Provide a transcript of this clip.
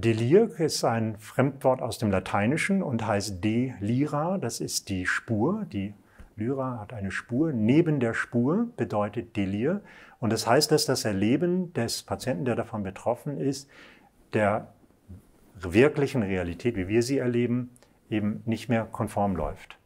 Delir ist ein Fremdwort aus dem Lateinischen und heißt delira, das ist die Spur. Die Lyra hat eine Spur. Neben der Spur bedeutet Delir. Und das heißt, dass das Erleben des Patienten, der davon betroffen ist, der wirklichen Realität, wie wir sie erleben, eben nicht mehr konform läuft.